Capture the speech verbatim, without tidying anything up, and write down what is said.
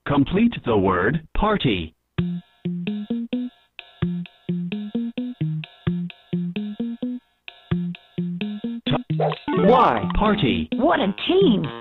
Complete the word party. Y. Party. What a team!